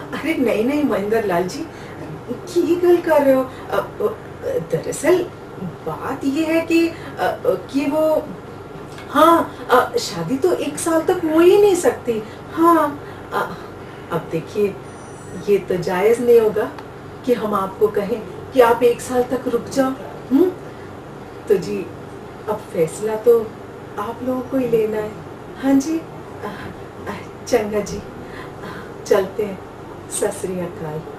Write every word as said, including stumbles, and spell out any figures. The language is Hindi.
अरे नहीं नहीं महेंद्र लाल जी, की गल कर रहे हो? अ, अ, दरअसल बात ये है कि अ, अ, कि वो, हाँ, अ, शादी तो एक साल तक हो ही नहीं सकती। हाँ, अ, अब देखिए, ये तो जायज नहीं होगा कि हम आपको कहें कि आप एक साल तक रुक जाओ। हम्म तो जी, अब फैसला तो आप लोगों को ही लेना है। हाँ जी, अ, अ, चंगा जी, अ, चलते हैं। सत श्री अकाल।